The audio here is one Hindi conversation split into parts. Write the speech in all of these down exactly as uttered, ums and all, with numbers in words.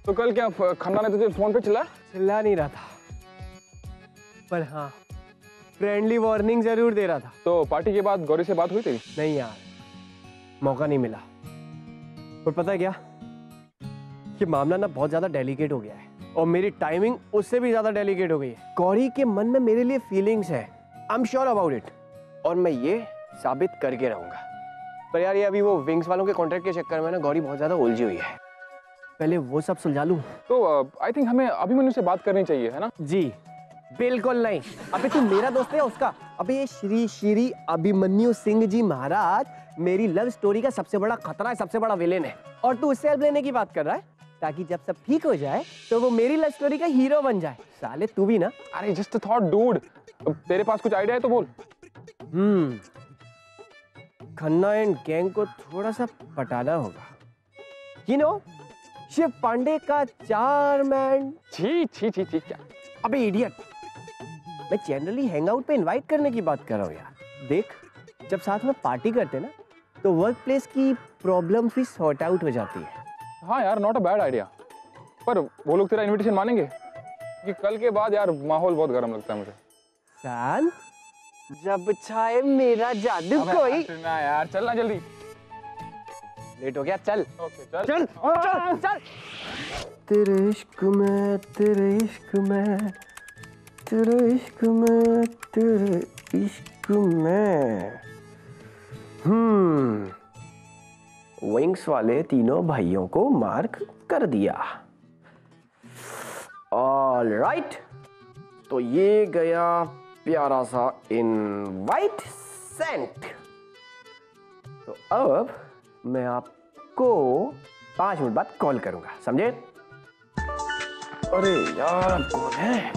तो कल क्या खन्ना ने तुझे फोन पे चिल्ला चिल्ला नहीं रहा था, पर हाँ फ्रेंडली वार्निंग जरूर दे रहा था। तो पार्टी के बाद गौरी से बात हुई तेरी? नहीं यार, मौका नहीं मिला। और पता है क्या, ये मामला ना बहुत ज्यादा डेलिकेट हो गया है और मेरी टाइमिंग उससे भी ज्यादा डेलिकेट हो गई है। गौरी के मन में मेरे लिए फीलिंग्स है, I am sure about it, और मैं ये साबित करके रहूंगा। पर यार ये अभी वो विंग्स वालों के कॉन्ट्रैक्ट के चक्कर में ना गौरी बहुत ज्यादा उलझी हुई है, पहले वो सब सुलझा लूं। तो आई uh, थिंक हमें अभिमन्यु से बात करनी चाहिए, है ना? जी बिल्कुल नहीं। अबे तू मेरा दोस्त है उसका? अबे ये श्री श्री अभिमन्यु सिंह जी महाराज मेरी लव स्टोरी का सबसे बड़ा खतरा है, सबसे बड़ा विलेन है, और तू उससे हेल्प लेने की बात कर रहा है ताकि जब सब ठीक हो जाए तो वो मेरी लव स्टोरी का हीरो बन जाए। साले तू भी ना। अरे जस्ट अ थॉट डूड, तेरे पास कुछ आइडिया है तो बोल। हम्म खन्ना एंड गैंग को थोड़ा सा पटाना होगा। यू नो शिव पांडे का चार्म एंड छी छी छी छी क्या? अबे इडियट, मैं जनरली हैंगआउट पे इनवाइट करने की बात कर रहा हूँ यार। देख जब साथ में पार्टी करते ना तो वर्क प्लेस की प्रॉब्लम भी सॉर्ट आउट हो जाती है। हाँ यार, नॉट अ बैड आइडिया। पर वो लोग तेरा इनविटेशन मानेंगे? कि कल के बाद यार माहौल बहुत गर्म लगता है मुझे। सान जब छाए मेरा जादू कोई ना यार, चलना जल्दी, लेट हो गया। चल ओके चल चल चल चल। तेरे इश्क में तेरे इश्क में तेरे इश्क में तेरे इश्क में। हम्म विंग्स वाले तीनों भाइयों को मार्क कर दिया। ऑल राइट, तो ये गया प्यारा सा इनवाइट सेंट। तो अब मैं आपको पांच मिनट बाद कॉल करूंगा, समझे? अरे यार कौन है?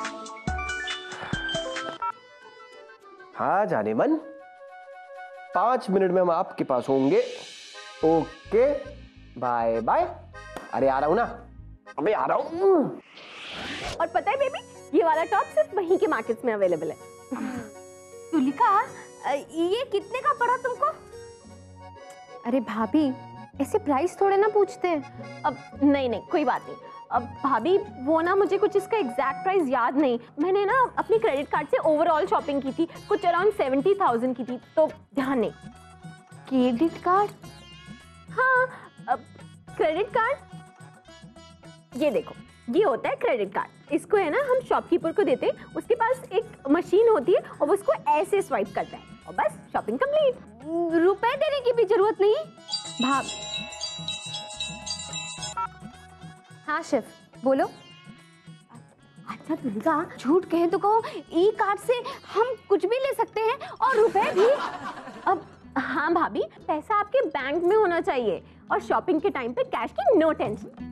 हाँ जाने मन, पांच मिनट में हम आपके पास होंगे। Okay bye bye. अरे आ रहा हूं ना, अबे आ रहा हूं। और पता है बेबी, ये वाला टॉप सिर्फ वहीं के मार्केट्स में अवेलेबल है। तुलिका, ये कितने का पड़ा तुमको? अरे भाभी, ऐसे प्राइस थोड़े ना पूछते हैं। अब नहीं नहीं कोई बात नहीं। अब भाभी वो ना मुझे कुछ इसका एग्जैक्ट प्राइस याद नहीं, मैंने ना अपनी क्रेडिट कार्ड से ओवरऑल शॉपिंग की थी, कुछ अराउंड सेवेंटी थाउजेंड की थी, तो ध्यान नहीं। Credit card? हाँ, अब क्रेडिट कार्ड ये देखो, ये होता है क्रेडिट कार्ड। इसको है ना हम शॉपकीपर को देते हैं, उसके पास एक मशीन होती है और वो उसको ऐसे स्वाइप करता है और बस शॉपिंग कंप्लीट। रुपए देने की भी जरूरत नहीं। भाभ हाँ शिव बोलो। अच्छा तुलिका, झूठ कहे तो कहो, ई कार्ड से हम कुछ भी ले सकते हैं और रुपए भी। अब हाँ भाभी, पैसा आपके बैंक में होना चाहिए और शॉपिंग के टाइम पे कैश की नो टेंशन।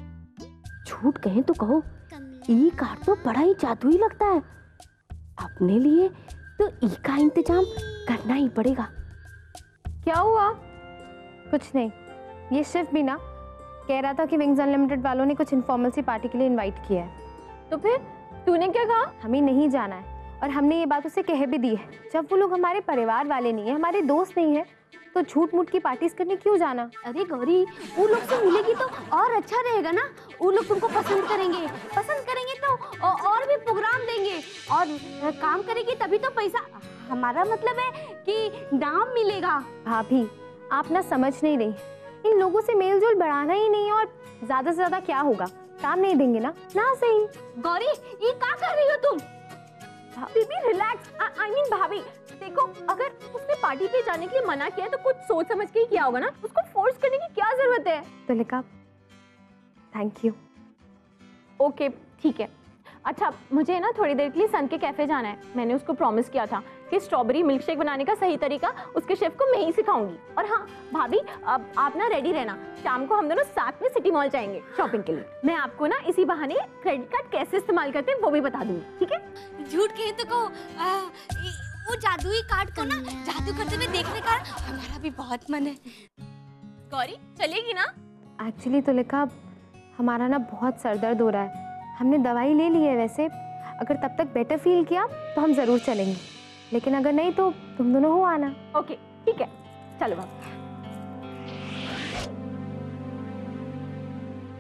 झूठ कहें तो कहो, ई कार्ड तो बड़ा ही जादुई लगता है। अपने लिए तो ई का इंतजाम करना ही पड़ेगा। क्या हुआ? कुछ नहीं, ये शिव भी ना कह रहा था कि विंग्स अनलिमिटेड वालों ने कुछ इनफॉर्मल सी पार्टी के लिए इनवाइट किया है। तो फिर तूने क्या कहा? हमें नहीं जाना है और हमने ये बात उसे कह भी दी है। जब वो लोग हमारे परिवार वाले नहीं है, हमारे दोस्त नहीं है, तो झूठ मूठ की पार्टीज करने क्यों जाना? अरे गौरी, वो लोग से मिलेगी तो और अच्छा रहेगा ना। वो लोग तुमको पसंद करेंगे, पसंद करेंगे तो और भी प्रोग्राम देंगे और काम करेगी तभी तो पैसा। हमारा मतलब है कि नाम मिलेगा। भाभी आप ना समझ नहीं रही, इन लोगों से मेल जोल बढ़ाना ही नहीं और ज्यादा से ज्यादा क्या होगा, काम नहीं देंगे ना ना सही। गौरी ये क्या कर रही हो तुम? Baby relax. आई मीन भाभी देखो, अगर उसने पार्टी पे जाने के लिए मना किया है तो कुछ सोच समझ के ही किया होगा ना, उसको फोर्स करने की क्या जरूरत है? Tulika thank you. ओके ठीक है। अच्छा मुझे ना थोड़ी देर के लिए सन के कैफे जाना है। मैंने उसको प्रॉमिस किया था कि स्ट्रॉबेरी मिल्क शेक बनाने का सही तरीका उसके शेफ को मैं ही सिखाऊंगी। और हाँ भाभी, अब आप ना रेडी रहना, शाम को हम दोनों साथ में सिटी मॉल जाएंगे शॉपिंग के लिए। मैं आपको ना इसी बहाने क्रेडिट कार्ड कैसे इस्तेमाल करते हैं वो भी बता दूंगी, ठीक है? झूठ कहे तो कहो, वो जादुई कार्ड को ना जादू करते हुए देखने का हमारा भी बहुत मन है। गौरी चलेगी ना? एक्चुअली तुलिका हमारा ना बहुत सर दर्द हो रहा है, हमने दवाई ले ली है। वैसे अगर तब तक बेटर फील किया तो हम जरूर चलेंगे, लेकिन अगर नहीं तो तुम दोनों हो आना। ओके ठीक है, चलो भाभी।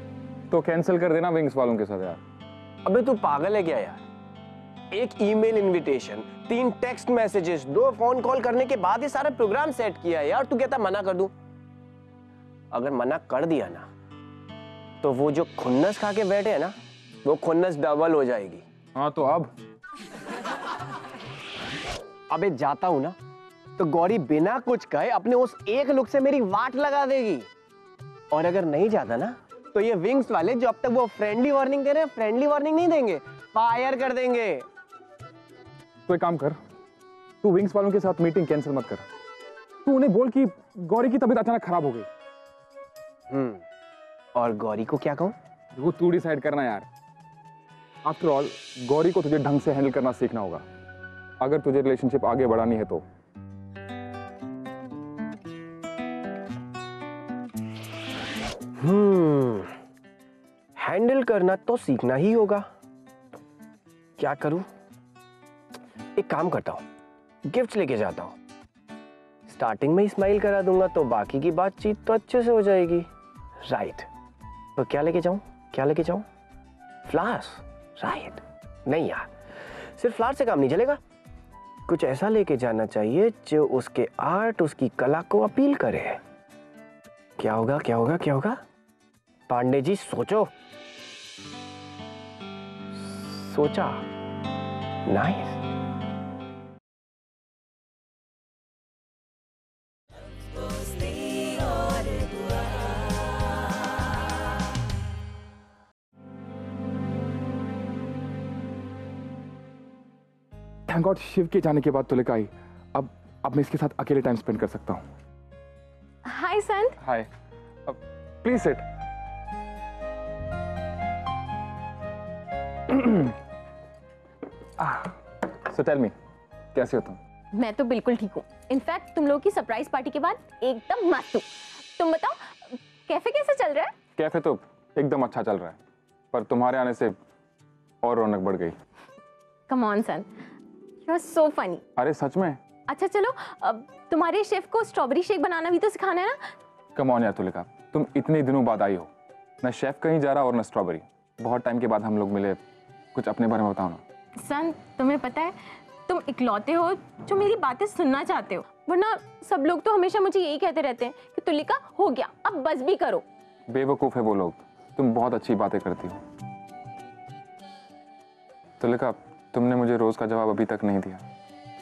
तो कैंसिल कर देना विंग्स वालों के साथ यार। अबे तू पागल है क्या यार? एक ईमेल इनविटेशन, तीन टेक्स्ट मैसेजेस, दो फोन कॉल करने के बाद ही सारा प्रोग्राम सेट किया है यार। तू कहता मना कर दूं? अगर मना कर दिया ना तो वो जो खुन्नस खा के बैठे हैं ना, वो खुन्नस डबल हो जाएगी। हाँ तो अब अबे जाता हूं ना तो गौरी बिना कुछ कहे अपने उस एक लुक से मेरी वाट लगा देगी। और अगर नहीं जाता ना तो ये विंग्स वाले जो अब तक वो फ्रेंडली वार्निंग दे रहे हैं, फ्रेंडली वार्निंग नहीं देंगे, फायर कर देंगे। तो एक काम कर, तू विंग्स वालों के साथ मीटिंग कैंसिल मत कर। तू उन्हें बोल कि गौरी की तबीयत अचानक खराब हो गई। हम्म और गौरी को क्या कहूं? वो तू डिसाइड करना यार। आफ्टर ऑल गौरी को तुझे ढंग से हैंडल करना सीखना होगा अगर तुझे रिलेशनशिप आगे बढ़ानी है तो। हम्म हैंडल करना तो सीखना ही होगा। क्या करूं? एक काम करता हूं, गिफ्ट लेके जाता हूं। स्टार्टिंग में ही स्माइल करा दूंगा तो बाकी की बातचीत तो अच्छे से हो जाएगी। राइट, तो क्या लेके जाऊं? क्या लेके जाऊं? फ्लावर्स? राइट, नहीं यार, सिर्फ फ्लावर से काम नहीं चलेगा। कुछ ऐसा लेके जाना चाहिए जो उसके आर्ट, उसकी कला को अपील करे। क्या होगा? क्या होगा? क्या होगा? पांडे जी सोचो। सोचा। नाइस। थैंक गॉड शिव के जाने के बाद तुलिका आई। अब अब मैं इसके साथ अकेले टाइम स्पेंड कर सकता हूँ। Hi Sant. Hi, please sit. So tell me, कैसे हो तुम? मैं तो बिल्कुल ठीक हूँ। इनफैक्ट तुम लोगों की सरप्राइज पार्टी के बाद एकदम मस्त हूँ। तुम बताओ कैफे कैसे चल रहा है? कैफे तो एकदम अच्छा चल रहा है, पर तुम्हारे आने से और रौनक बढ़ गई। Come on son, you are so funny. अरे सच में? अच्छा चलो, अब तुम्हारे शेफ को स्ट्रॉबेरी शेक बनाना भी तो सिखाना है ना। कम ऑन यार तुलिका, तुम इतने दिनों बाद आई हो। न शेफ कहीं जा रहा और न स्ट्रॉबेरी। बहुत टाइम के बाद हम लोग मिले, कुछ अपने बारे में बताओ ना। सन, तुम्हें पता है तुम इकलौते हो जो मेरी बातें सुनना चाहते हो, वरना सब लोग तो हमेशा मुझे यही कहते रहते हैं कि तुलिका हो गया, अब बस भी करो। बेवकूफ है वो लोग, तुम बहुत अच्छी बातें करती हो। तुलिका, तुमने मुझे रोज का जवाब अभी तक नहीं दिया।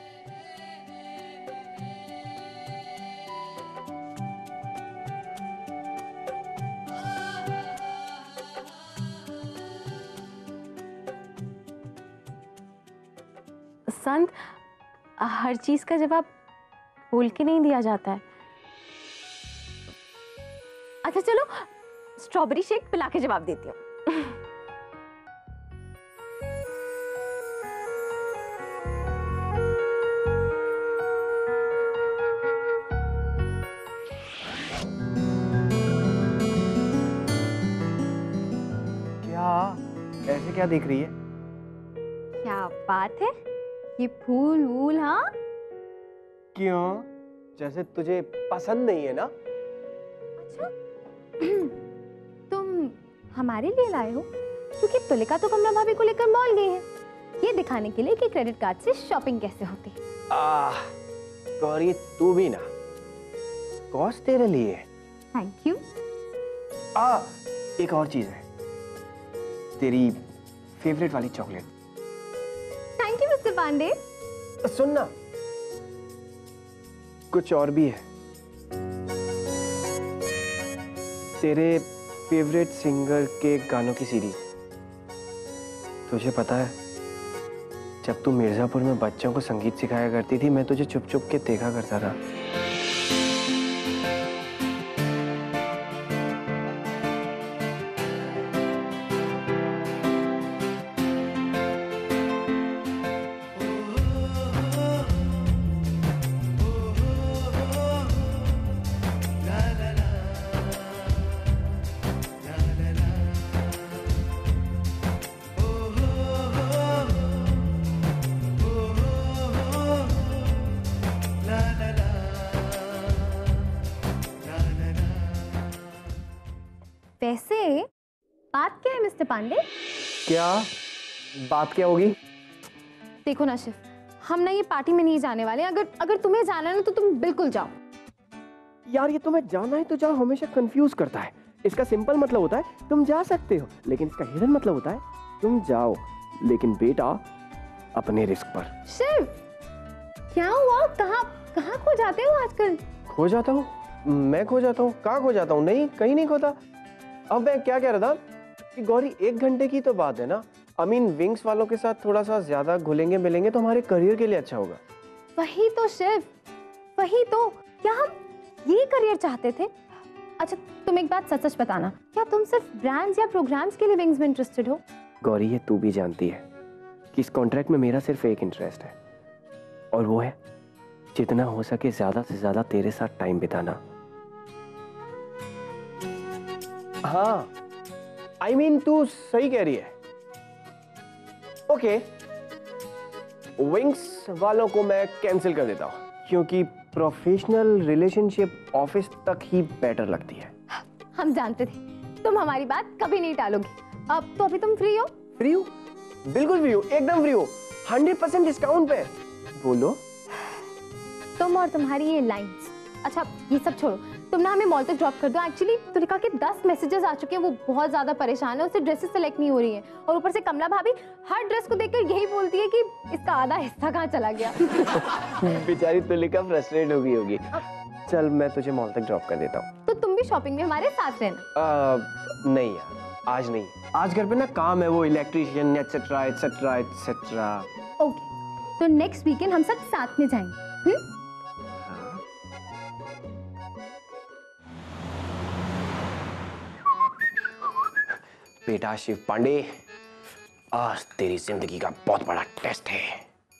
संत, हर चीज का जवाब बोल के नहीं दिया जाता है। अच्छा चलो, स्ट्रॉबेरी शेक पिला के जवाब देती हूँ। क्या ऐसे क्या देख रही है? क्या बात है, ये फूल वूल? हाँ क्यों? जैसे तुझे पसंद नहीं है ना? अच्छा तुम हमारे लिए लाए हो? क्योंकि तुलिका तो कमला भाभी को लेकर मॉल गई है, ये दिखाने के लिए कि क्रेडिट कार्ड से शॉपिंग कैसे होती है। आह, गौरी तू भी ना, कॉस्ट तेरे लिए। Thank you. आ, एक और चीज है, तेरी फेवरेट वाली chocolate. Thank you mister Pandey. सुन ना, कुछ और भी है, तेरे फेवरेट सिंगर के गानों की सीरीज। तुझे पता है, जब तू मिर्जापुर में बच्चों को संगीत सिखाया करती थी, मैं तुझे चुप चुप के देखा करता था। वैसे बात क्या है मिस्टर पांडे? क्या बात क्या होगी? देखो ना शिव, हम ना ये पार्टी में नहीं जाने वाले। अगर अगर तुम्हें जाना है ना तो तुम बिल्कुल जाओ। यार ये तुम्हें जाना है तो जाओ हमेशा कंफ्यूज करता है। इसका सिंपल मतलब होता है तुम जा सकते हो, लेकिन इसका हिडन मतलब होता है तुम जाओ, लेकिन बेटा अपने रिस्क पर। शिव, क्या हुआ? कहाँ कहाँ खो जाते हो आजकल? खो जाता हूँ? मैं खो जाता हूँ? कहाँ खो जाता हूँ? नहीं, कहीं नहीं खोता। अब मैं क्या कह रहा था कि गौरी एक घंटे की तो बात है ना। आई मीन विंग्स वालों के साथ थोड़ा सा ज्यादा घुलेंगे मिलेंगे तो हमारे करियर के लिए अच्छा होगा। वही तो शिव, वही तो। क्या हम ये करियर चाहते थे? अच्छा तुम एक बात सच सच बताना, क्या तुम सिर्फ ब्रांड्स या प्रोग्राम्स के लिए विंग्स में इंटरेस्टेड हो? गौरी ये तू भी जानती है कि इस कॉन्ट्रैक्ट में मेरा सिर्फ एक इंटरेस्ट है, और वो है जितना हो सके ज्यादा से ज्यादा तेरे साथ टाइम बिताना। हाँ आई I मीन mean, तू सही कह रही है। ओके विंग्स वालों को मैं कैंसिल कर देता हूँ, क्योंकि प्रोफेशनल रिलेशनशिप ऑफिस तक ही बेटर लगती है। हम जानते थे तुम हमारी बात कभी नहीं टालोगी। अब तो अभी तुम फ्री हो? फ्री हो? बिल्कुल फ्री हो, एकदम फ्री हो, हंड्रेड परसेंट डिस्काउंट पे। बोलो। तुम और तुम्हारी ये लाइंस। अच्छा ये सब छोड़ो, तुम ना हमें मॉल तक ड्रॉप कर दो। एक्चुअली तुलिका के दस मैसेजेस आ चुके हैं, वो बहुत ज्यादा परेशान है, उससे ड्रेसेस सेलेक्ट नहीं हो रही है, और ऊपर से कमला भाभी हर ड्रेस को देखकर यही बोलती है कि इसका आधा हिस्सा कहाँ चला गया। बेचारी तुलिका फ्रस्ट्रेट हो गई होगी। चल मैं तुझे मॉल तक ड्रॉप कर देता हूँ। तो तुम भी शॉपिंग में हमारे साथ रहना। आ, नहीं यार आज नहीं, आज घर पे ना काम है, वो electrician etcetera etcetera etcetera. Okay तो नेक्स्ट वीकेंड हम सब साथ में जाएंगे। हुँ? बेटा शिव पांडे, आज तेरी जिंदगी का बहुत बड़ा टेस्ट है।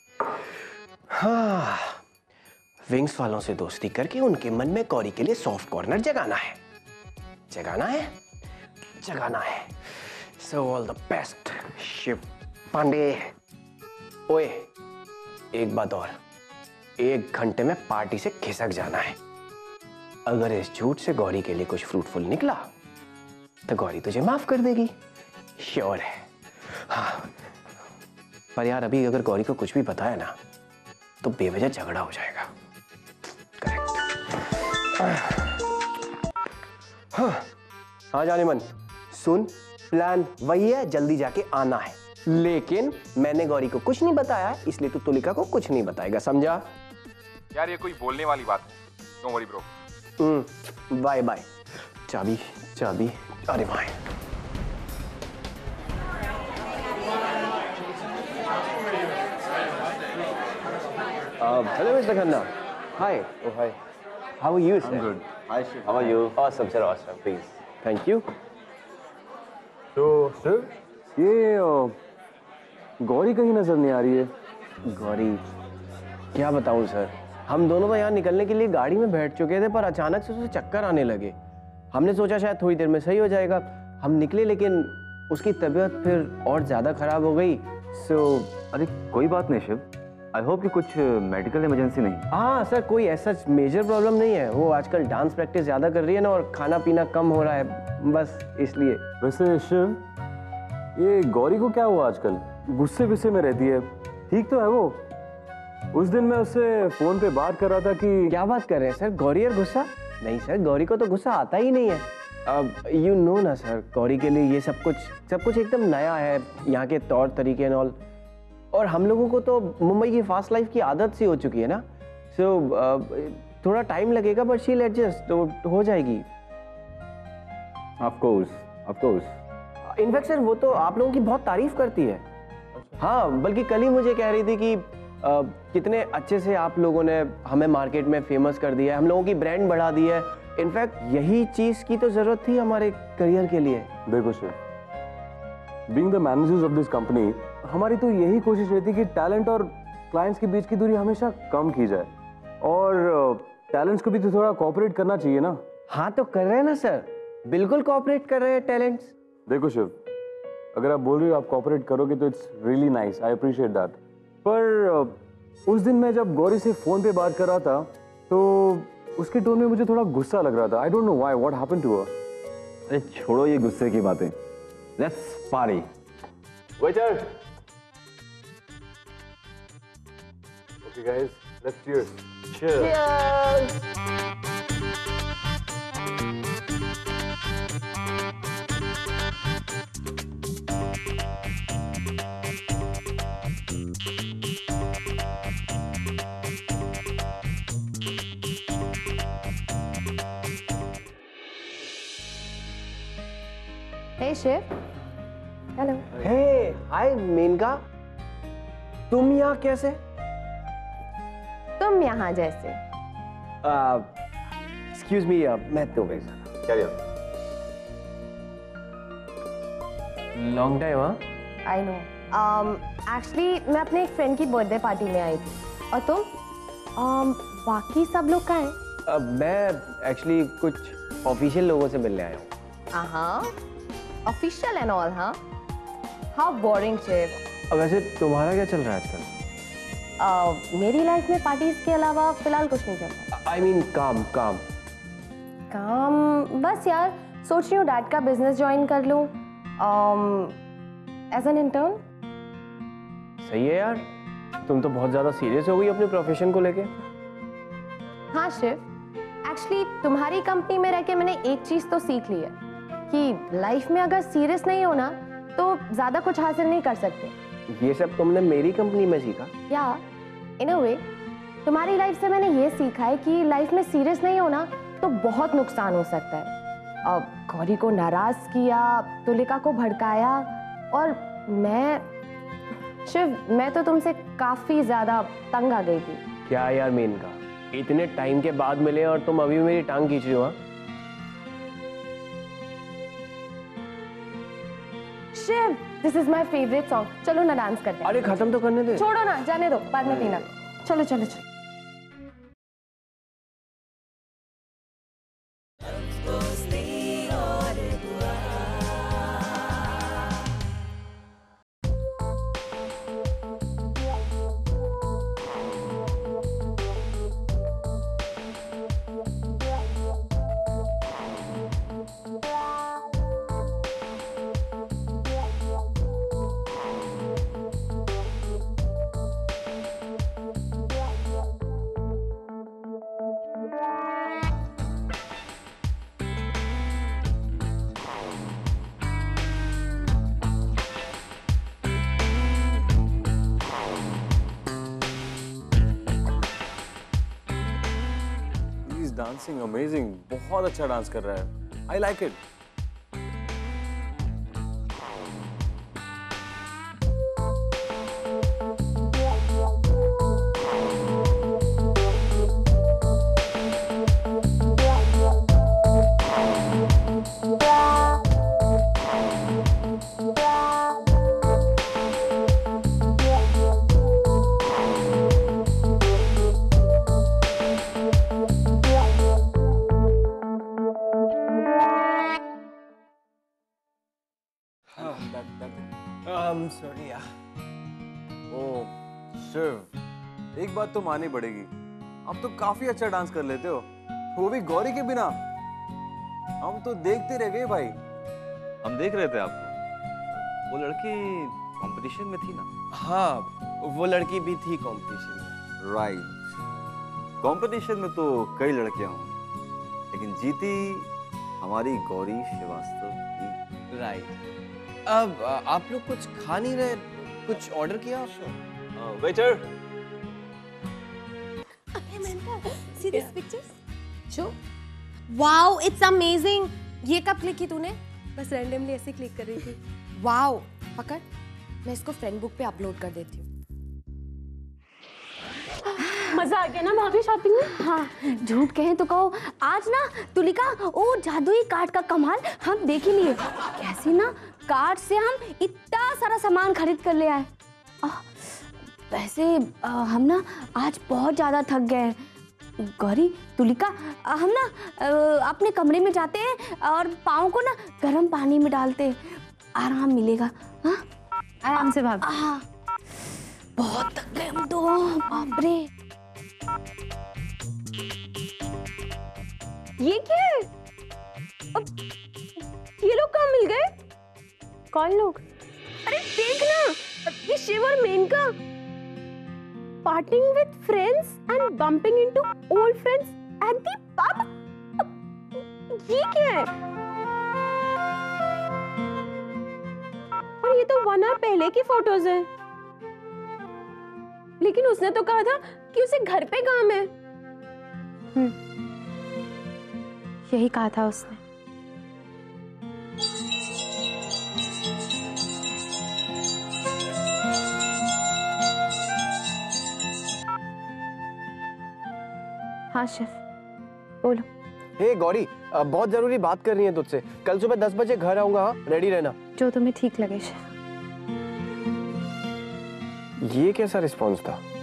हाँ, विंग्स वालों से दोस्ती करके उनके मन में गौरी के लिए सॉफ्ट कॉर्नर जगाना है, जगाना है, जगाना है। So all the best Shiv Pandey. ओए एक बात और, एक घंटे में पार्टी से खिसक जाना है। अगर इस झूठ से गौरी के लिए कुछ फ्रूटफुल निकला तो गौरी तुझे माफ कर देगी, श्योर है। हाँ पर यार अभी अगर गौरी को कुछ भी बताया ना तो बेवजह झगड़ा हो जाएगा। करेक्ट। हाँ हाँ जाने मन, सुन प्लान वही है, जल्दी जाके आना है, लेकिन मैंने गौरी को कुछ नहीं बताया इसलिए तू तुलिका को कुछ नहीं बताएगा, समझा? यार ये कोई बोलने वाली बात है, don't worry bro. Hmm bye bye. चाबी चाबी, अरे भाई hello mister Khanna. Hi. Oh hi, how are you sir? I'm good. Hi, Shiv. How are you? Awesome sir, awesome, please. Thank you. तो सर ये अ, गौरी कहीं नजर नहीं आ रही है। गौरी क्या बताऊं सर, हम दोनों तो यहाँ निकलने के लिए गाड़ी में बैठ चुके थे पर अचानक से उसे चक्कर आने लगे। हमने सोचा शायद थोड़ी देर में सही हो जाएगा, हम निकले लेकिन उसकी तबीयत फिर और ज्यादा खराब हो गई। सो अरे कोई बात नहीं शिव, आई होप कि कुछ मेडिकल इमरजेंसी नहीं। हाँ सर कोई ऐसा मेजर प्रॉब्लम नहीं है, वो आजकल डांस प्रैक्टिस ज्यादा कर रही है ना और खाना पीना कम हो रहा है, बस इसलिए। वैसे शिव ये गौरी को क्या हुआ आजकल, गुस्से गुस्से में रहती है, ठीक तो है वो? उस दिन मैं उससे फोन पे बात कर रहा था कि। क्या बात कर रहे हैं सर, गौरी और गुस्सा? नहीं सर गौरी को तो गुस्सा आता ही नहीं है। अब यू नो ना सर, गौरी के लिए ये सब कुछ सब कुछ एकदम नया है, यहाँ के तौर तरीके एंड ऑल, और हम लोगों को तो मुंबई की फास्ट लाइफ की आदत सी हो चुकी है ना। सो so, थोड़ा टाइम लगेगा बट शी विल एडजस्ट, तो हो जाएगी। Of course of course. In fact sir वो तो आप लोगों की बहुत तारीफ करती है। हाँ बल्कि कल ही मुझे कह रही थी कि uh, कितने अच्छे से आप लोगों ने हमें मार्केट में फेमस कर दिया है, हम लोगों की ब्रांड बढ़ा दी है। इनफैक्ट यही चीज की तो जरूरत थी हमारे करियर के लिए। देखो Shiv, being the managers of this company, हमारी तो यही कोशिश रहती कि टैलेंट और क्लाइंट्स के बीच की दूरी हमेशा कम की जाए, और टैलेंट्स को भी तो थोड़ा कोऑपरेट करना चाहिए ना। हाँ तो कर रहे हैं ना सर, बिल्कुल कोऑपरेट कर रहे हैं टैलेंट्स। देखो शिव, अगर आप बोल रहे हो आप कोऑपरेट करोगे तो it's really nice, I appreciate that. पर उस दिन मैं जब गौरी से फोन पे बात कर रहा था तो उसके टोन में मुझे थोड़ा गुस्सा लग रहा था। I don't know why, what happened to her? अरे छोड़ो ये गुस्से की बातें, let's party. Waiter. Okay guys, let's cheers. Cheers. Hey Shiv. Hello. Hey hi Menka, तुम यहाँ कैसे? तुम यहाँ जैसे। एक्सक्यूज मी, मैं तुम्हें कैरी ऑन। Long time. हाँ, आई नो। एक्चुअली मैं अपने एक फ्रेंड की बर्थडे पार्टी में आई थी। और तुम? um, बाकी सब लोग कहाँ हैं? uh, मैं एक्चुअली कुछ ऑफिशियल लोगों से मिलने आया हूँ। हाँ, ऑफिशियल एंड ऑल। हाँ, हाउ बोरिंग शिव। अब वैसे तुम्हारा क्या चल रहा है आजकल? uh, मेरी लाइफ में पार्टीज के अलावा फिलहाल कुछ नहीं चल रहा। आई मीन काम काम काम बस यार, सोच रही हूँ डैड का बिजनेस ज्वाइन कर लूँ एज एन इंटर्न। सही है यार, तुम तो बहुत ज्यादा सीरियस हो गई अपने प्रोफेशन को लेके। हाँ शिव, एक्चुअली तुम्हारी कंपनी में रह के मैंने एक चीज तो सीख ली है कि लाइफ में अगर सीरियस नहीं हो ना तो ज्यादा कुछ हासिल नहीं कर सकते। ये सब तुमने मेरी कंपनी में सीखा? या इन अ वे तुम्हारी लाइफ से मैंने ये सीखा है कि लाइफ में सीरियस नहीं हो ना तो बहुत नुकसान हो सकता है। अब गौरी को नाराज किया, तुलिका को भड़काया, और मैं शिव मैं तो तुमसे काफी ज्यादा तंग आ गई थी। क्या यार मेनका, इतने टाइम के बाद मिले और तुम अभी भी मेरी टांग खींच रही हो? हाँ? Shiv, this is my favourite song. चलो ना डांस करते हैं। अरे खत्म तो करने दे। छोड़ो ना, जाने दो, बाद में पीना। चलो चलो चलो। डांसिंग अमेजिंग, बहुत अच्छा डांस कर रहा है। I like it. सॉरी यार। ओह शिव, एक बात तो माननी पड़ेगी, आप तो काफी अच्छा डांस कर लेते हो, वो भी गौरी के बिना। हम तो देखते रह गए भाई। हम देख रहे थे आपको। वो लड़की कंपटीशन में थी ना? हाँ, वो लड़की भी थी कंपटीशन में। राइट। कंपटीशन में तो कई लड़कियां होंगी, लेकिन जीती हमारी गौरी श्रीवास्तव थी। राइट। अब आप लोग कुछ खा नहीं रहे, कुछ ऑर्डर किया आपने? Waiter. See these pictures? Show. Wow, it's amazing. ये कब क्लिक की तूने? बस रैंडमली ऐसे क्लिक कर रही थी। वाओ, पकड़, मैं इसको फ्रेंड बुक पे अपलोड कर देती हूँ। मजा आ गया ना भाभी शॉपिंग में? हाँ, झूठ कहें तो कहो, आज ना तुलिका वो जादुई कार्ड का कमाल हम देख ही लिए। कैसे ना कार्ड से हम इतना सारा सामान खरीद कर ले आए। आ, वैसे आ, हम ना आज बहुत ज्यादा थक गए। गौरी, तुलिका, हम ना आ, अपने कमरे में जाते हैं और पाँव को ना गर्म पानी में डालते हैं, आराम मिलेगा। हाँ, आराम से भाभी। हाँ, बहुत थक गए हम तो, बाप रे। ये क्या है? अब ये लोग कहाँ मिल गए? कौन लोग? अरे देख ना, ये शिव और Menka partying with friends and bumping into old friends at the pub. ये क्या है? और ये तो वन आवर पहले की फोटोज हैं। लेकिन उसने तो कहा था कि उसे घर पे काम है। हम्म, यही कहा था उसने। हाँ शेफ, बोलो। हे गौरी, अ, बहुत जरूरी बात करनी है तुझसे। कल सुबह दस बजे घर आऊंगा, हाँ? रेडी रहना। जो तुम्हें ठीक लगे शेफ। ये कैसा रिस्पॉन्स था?